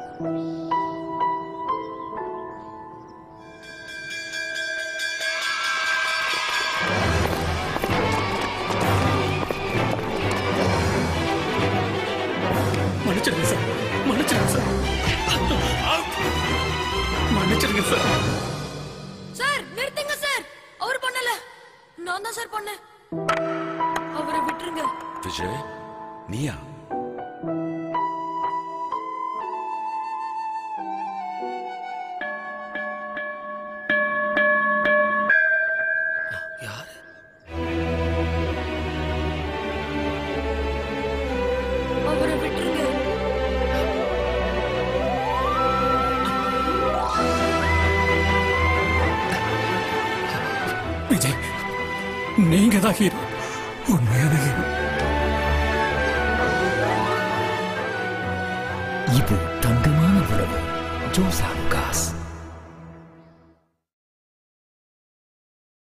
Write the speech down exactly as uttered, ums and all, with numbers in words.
மன்னிச்சிருங்க சார், மன்னிச்சிருங்க சார், மன்னிச்சிருங்க சார். சார் நிறுத்துங்க சார், அவர் பண்ணல, நான் தான் சார் பண்ணேன். அவரை விட்டுருங்க. விஜய், நீயா? யாரு? அவரை விட்டுருங்க. விஜய், நீங்க தான் ஹீரோ, உண்மையான ஹீரோ. இது தங்கமான உறவு. ஜோஸ் ஆலுக்காஸ்.